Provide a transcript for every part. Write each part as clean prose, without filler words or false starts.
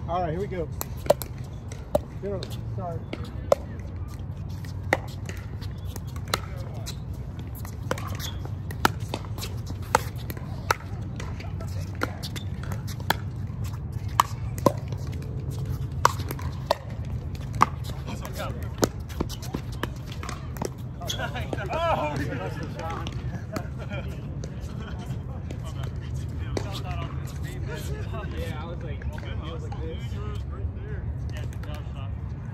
All right, here we go. Zero, start. Oh, that's the shot. Yeah, I was like, I was like this. Yeah, good job, shot.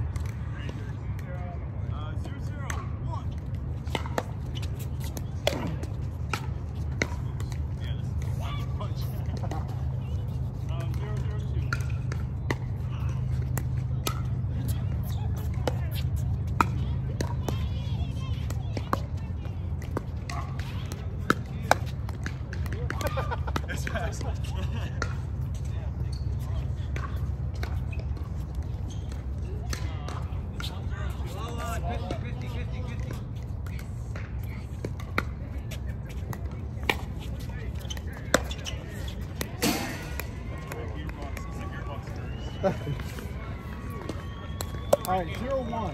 0-0-1. Yeah, this is a punch. 0-0-2. It's fast. All right, 0-1.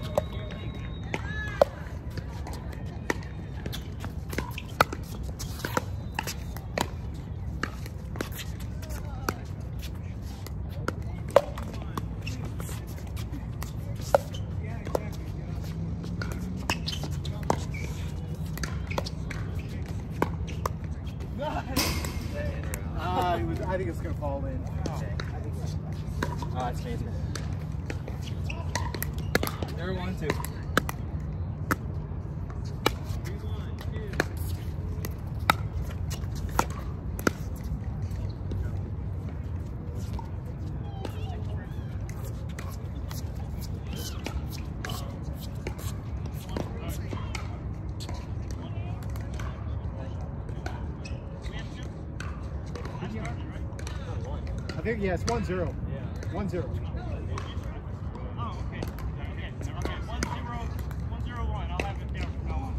I think it's gonna fall in. Oh, it's amazing. 0-1-2. I think, yeah, it's 1-0. Yeah. 1-0. Oh, okay. Okay. 1-0-1. I'll have it down from now on.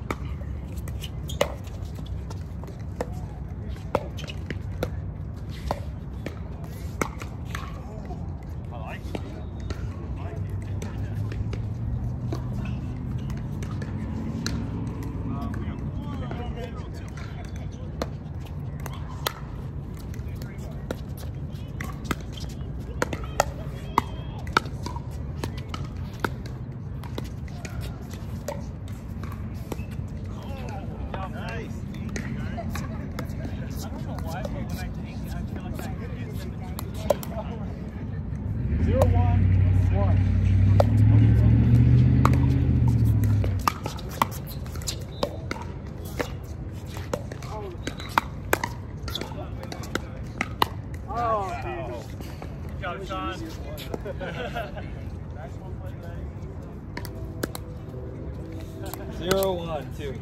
I like it. I like it. We have 1-0-2. Good job, Sean. Nice one play, buddy. 0-1-2.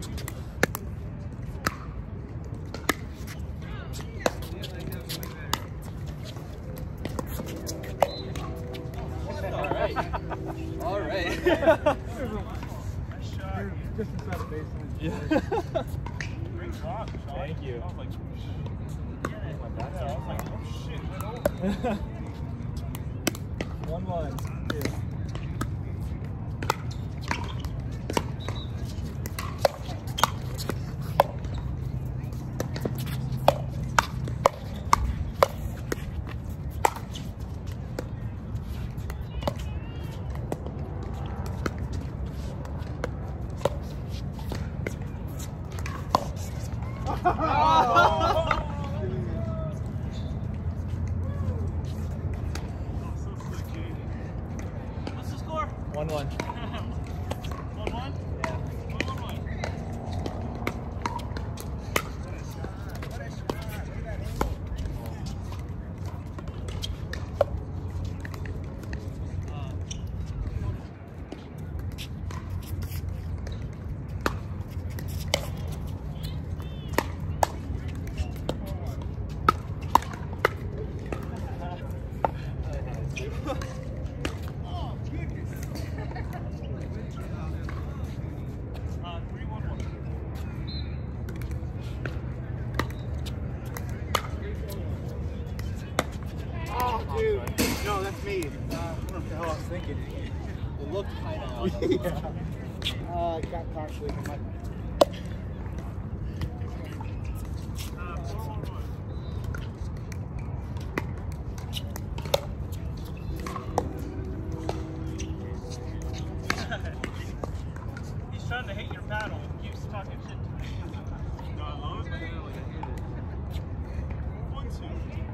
All right. Nice shot. Just inside the baseline. Yeah. Great block, Sean. Thank you. I was like, I was like, oh shit, went over. 1-1-2. What's the score? 1-1. 1-1? Yeah. 1-1. Oh, dude. No, that's me. speed. What the hell I was thinking? It looked kind of. Yeah. Got caught sleeping. He's trying to hit your paddle. He keeps talking shit to me. No, I love it. Like, I hit it. 1, 2.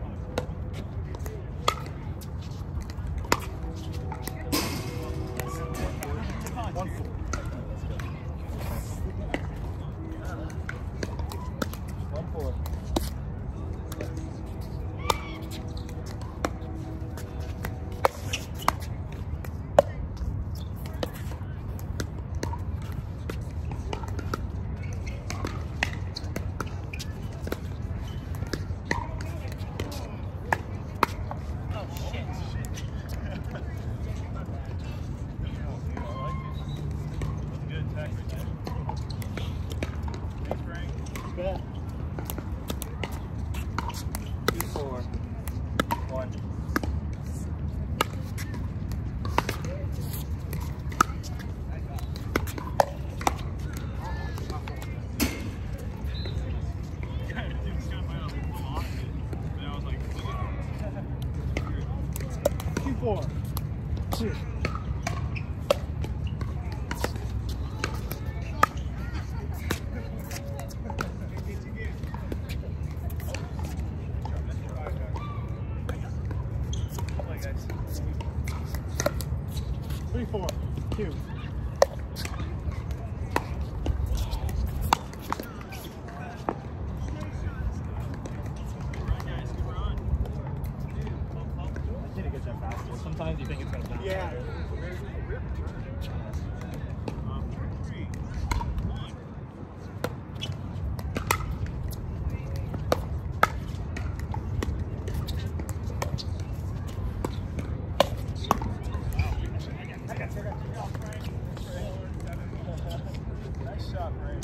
Yeah. 2, 4, 1. Two, 4, 2. Three, 4, 2. Sometimes you think it's going to bounce. Yeah. 3, 1. Nice shot, Ray.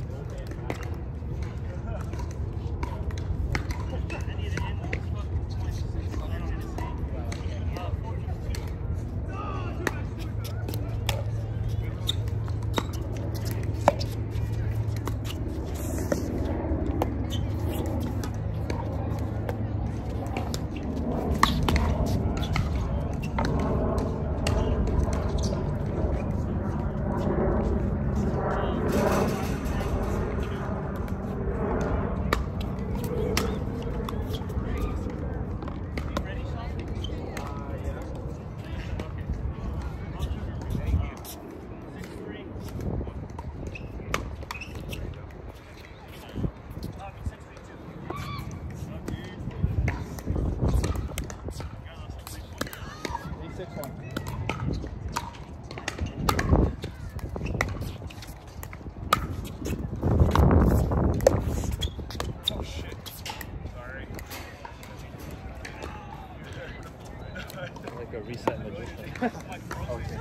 Like a reset magician. Okay.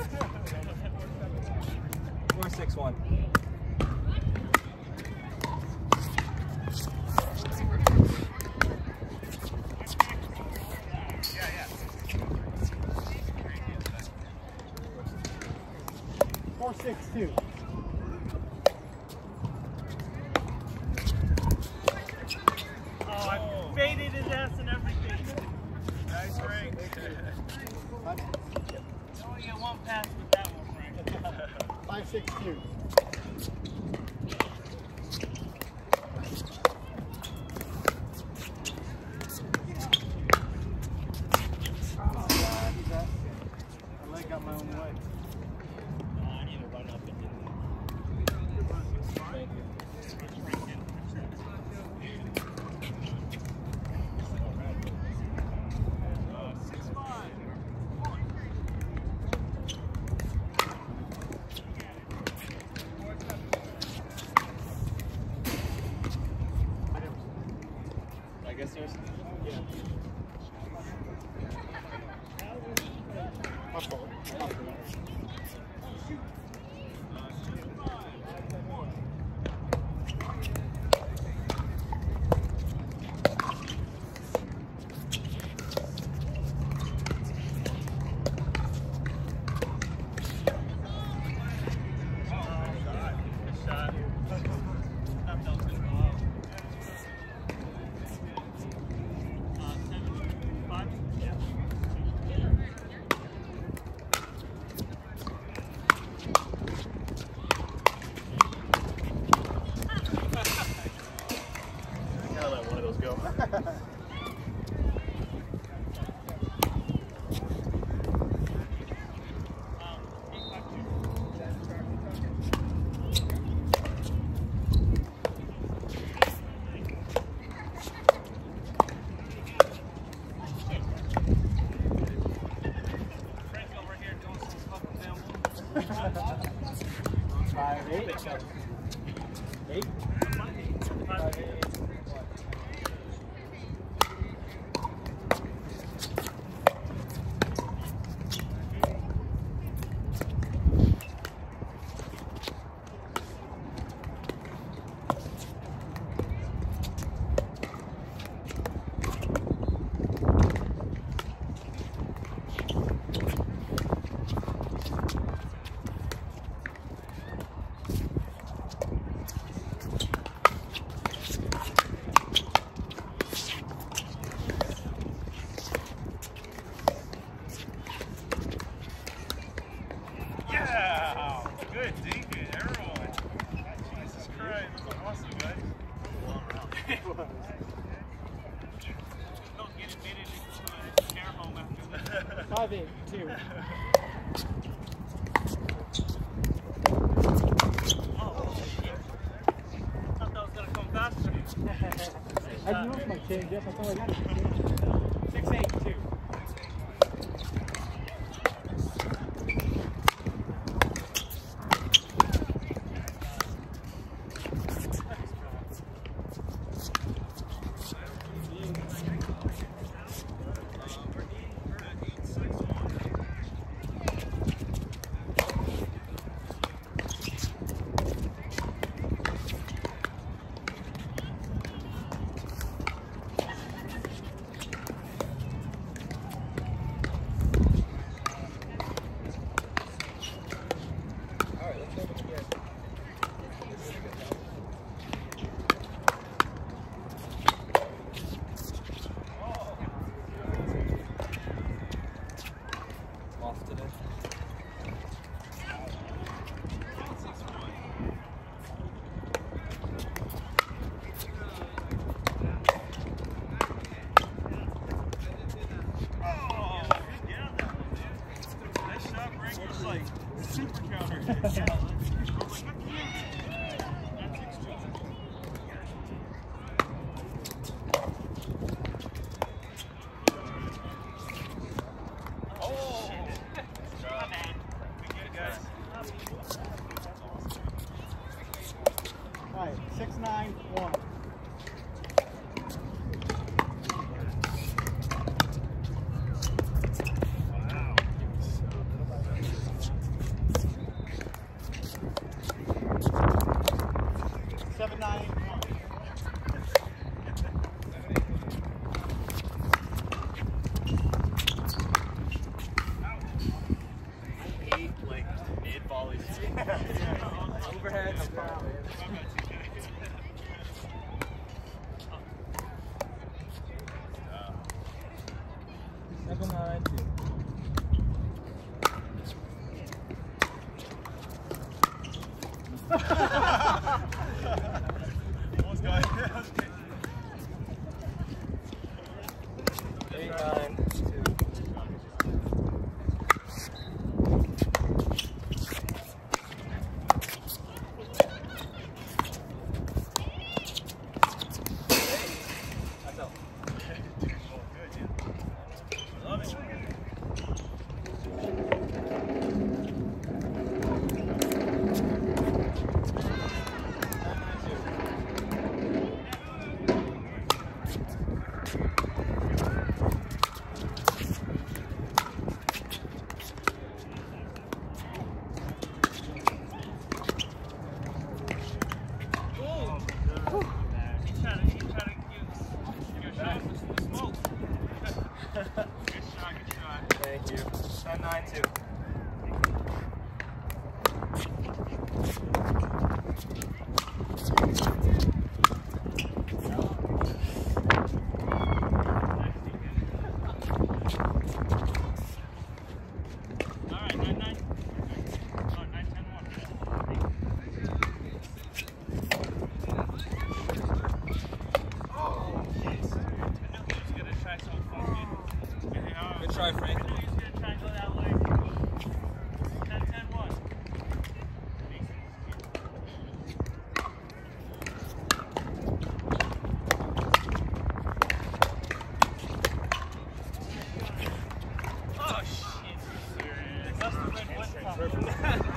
4, 6, 1. Four, 6, 2. Oh, I baited his ass and everything. Nice ring. You only get one pass with that one, Frank. 5, 6, 2. My leg got my own way. I need to run up and hit Thank you. I guess there's. Yeah. My fault. 5-8. 8. 5-8. Good, Deacon, everyone. Jesus Christ, this is awesome, guys. Don't get admitted into a care home after that. 5-8. 2. Oh, shit. I thought that was going to come faster. I moved my change, yes, I thought I got it. 6-8. 2. Super counter. Oh, my bad. We get it, guys. All right, 6-9, 1. Overhead. 7-9, 2. Almost got it. 8-9. 2. Thank you. 10-9-2. Good try, Frank. Oh shit, you serious? That's the red one.